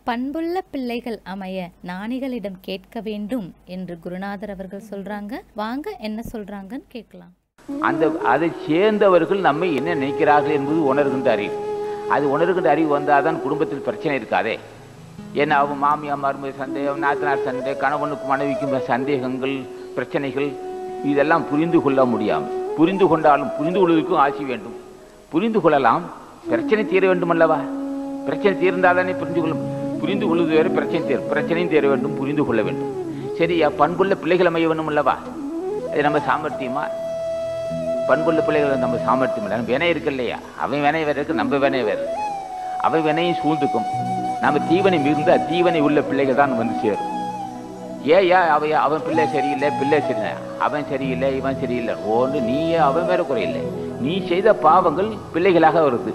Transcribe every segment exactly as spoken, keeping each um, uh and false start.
பண்புள்ள பிள்ளைகள் அமைய ஞானிகளிடம் கேட்க வேண்டும் என்று குருநாதர் அவர்கள் சொல்றாங்க. வாங்க என்ன சொல்றாங்கன்னு கேட்கலாம். அந்த அதை சேர்ந்தவர்கள் நம்மை என்ன நினைக்கிறார்கள் என்பது உணர்கின்ற அறிவு. அது உணர்கின்ற அறிவு வந்தால்தான் குடும்பத்தில் பிரச்சனை இருக்காதே. ஏன்னா அவன் மாமியார் மருமக சந்தேகம், நாத்தனார் சண்டை, கணவனுக்கு மனைவிக்கும் சந்தேகங்கள், பிரச்சனைகள், இதெல்லாம் புரிந்து கொள்ள முடியாமல், புரிந்து கொண்டாலும் புரிந்து கொள்வதற்கும் ஆசை வேண்டும். புரிந்து கொள்ளலாம், பிரச்சனை தீர வேண்டும் அல்லவா? பிரச்சனை தீர்ந்தால்தானே புரிந்து கொள்ளும். புரிந்து கொள்வது வேறு, பிரச்சனை தீர் பிரச்சனையும் தீர வேண்டும், புரிந்து கொள்ள வேண்டும். சரியா? பண்புள்ள பிள்ளைகள் அமைய வேண்டும் அல்லவா? அது நம்ம சாமர்த்தியமா? பண்புள்ள பிள்ளைகள் நம்ம சாமர்த்தியம் இல்லை. வினை இருக்கு இல்லையா? அவன் வினை வேறு இருக்கு, நம்ம வினை வேறு. அவன் வினையும் சூழ்ந்துக்கும். நம்ம தீவனை மிகுந்தால் தீவனை உள்ள பிள்ளைகள் தான் வந்து சேரும். ஏயா அவைய அவன் பிள்ளை சரியில்லை, பிள்ளை சரியில்லை, அவன் சரியில்லை, இவன் சரியில்லை, ஒன்று நீயே அவன் வேற குறையில்லை. நீ செய்த பாவங்கள் பிள்ளைகளாக வருது.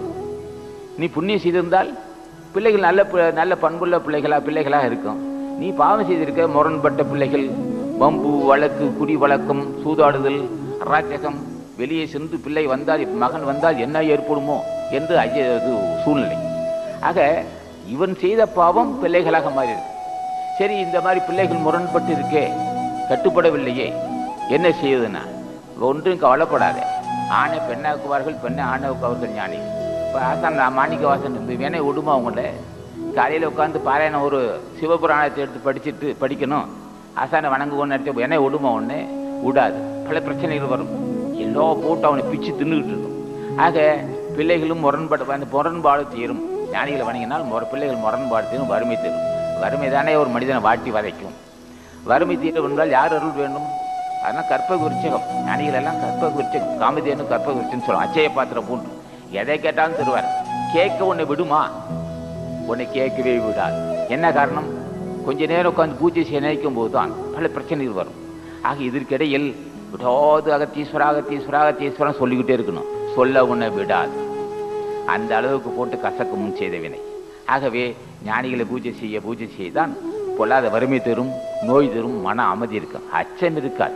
நீ புண்ணியம் செய்திருந்தால் பிள்ளைகள் நல்ல நல்ல பண்புள்ள பிள்ளைகளா பிள்ளைகளாக இருக்கும். நீ பாவம் செய்திருக்க முரண்பட்ட பிள்ளைகள், வம்பு வழக்கு, குடி வழக்கம், சூதாடுதல், அராஜகம், வெளியே சென்று பிள்ளை வந்தால் மகன் வந்தால் என்ன ஏற்படுமோ என்று ஐய சூழ்நிலை. ஆக இவன் செய்த பாவம் பிள்ளைகளாக மாறியிருக்கு. சரி, இந்த மாதிரி பிள்ளைகள் முரண்பட்டு இருக்கே, கட்டுப்படவில்லையே, என்ன செய்யுதுன்னா ஒன்றும் கவலைப்படாதே. ஆணை பெண்ணாக்குவார்கள், பெண்ணை ஆணாக்குவார்கள் ஞானி. இப்போ ஆசான் மாணிக்க வாசன் இருந்து வேணை விடுமா அவங்கள காலையில் உட்காந்து பாராயணம் ஒரு சிவபுராணத்தை எடுத்து படிச்சுட்டு படிக்கணும், ஆசானை வணங்குவோன்னு நினச்ச வேணை விடுமா ஒன்று விடாது. பல பிரச்சனைகள் வரும், எல்லா போட்டு அவனை பிச்சு தின்னுக்கிட்டு இருக்கும். ஆக பிள்ளைகளும் முரண்பாடு, அந்த முரண்பாடு தீரும். ஞானிகளை வணங்கினால் முற பிள்ளைகள் முரண்பாடு தீரும், வறுமை தீரும். வறுமை தானே ஒரு மனிதனை வாட்டி வதைக்கும். வறுமை தீர என்றால் யார் அருள் வேண்டும்? அதனால் கற்பக விருட்சகம். ஞானிகள் எல்லாம் கற்பக விருட்சகம், காமதேனு கற்பக விருட்சம்னு சொல்லுவோம். அச்சய பாத்திரம் பூண்டு எதை கேட்டாலும் தருவார். கேட்க உன்னை விடுமா? உன்னை கேட்கவே விடாது. என்ன காரணம்? கொஞ்ச நேரம் உட்காந்து பூஜை செய்ய நினைக்கும் போது தான் பல பிரச்சனைகள் வரும். ஆக இதற்கிடையில் விடாது அகத்தீஸ்வரா அகத்தீஸ்வரா அகத்தீஸ்வரன் சொல்லிக்கிட்டே இருக்கணும். சொல்ல உன்னை விடாது. அந்த அளவுக்கு போட்டு கசக்கு முன் செய்த வினை. ஆகவே ஞானிகளை பூஜை செய்ய பூஜை செய்தான் பொல்லாத வறுமை தரும், நோய் தரும், மன அமைதி இருக்கும், அச்சம் இருக்காது.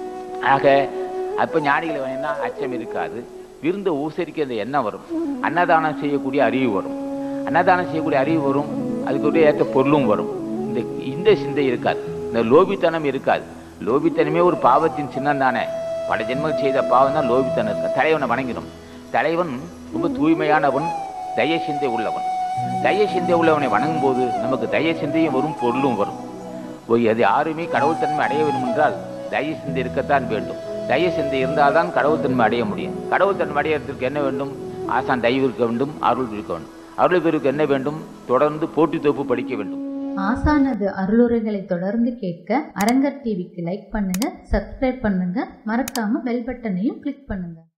ஆக அப்போ ஞானிகளை வேணும்னா அச்சம் இருக்காது. விருந்த ஊசரிக்க எண்ணம் வரும். அன்னதானம் செய்யக்கூடிய அறிவு வரும். அன்னதானம் செய்யக்கூடிய அறிவு வரும், அதுக்குரிய ஏற்ற பொருளும் வரும். இந்த இந்த சிந்தை இருக்காது, இந்த லோபித்தனம் இருக்காது. லோபித்தனமே ஒரு பாவத்தின் சின்னம் தானே. பல ஜென்மங்கள் செய்த பாவம் தான் லோபித்தனம் இருக்கு. தலைவனை வணங்கிடும். தலைவன் ரொம்ப தூய்மையானவன், தய சிந்தை உள்ளவன். தய சிந்தை உள்ளவனை வணங்கும் போது நமக்கு தய சிந்தையும் வரும், பொருளும் வரும். அது யாருமே கடவுள் தன்மை அடைய வேண்டும் என்றால் தய சிந்தை இருக்கத்தான் வேண்டும். தய சிந்தை இருந்தால்தான் கடவுள் தன்மை அடைய முடியும். கடவுள் தன்மை அடையிறதுக்கு என்ன வேண்டும்? ஆசான் தயவு இருக்க வேண்டும், அருள் இருக்க வேண்டும். அருள் பெருக்கு என்ன வேண்டும்? தொடர்ந்து போட்டி தொகுப்பு படிக்க வேண்டும். ஆசானது அருளுரைகளை தொடர்ந்து கேட்க அரங்கர் டிவிக்கு லைக் பண்ணுங்க, சப்ஸ்கிரைப் பண்ணுங்க, மறக்காம பெல் பட்டனையும் கிளிக் பண்ணுங்க.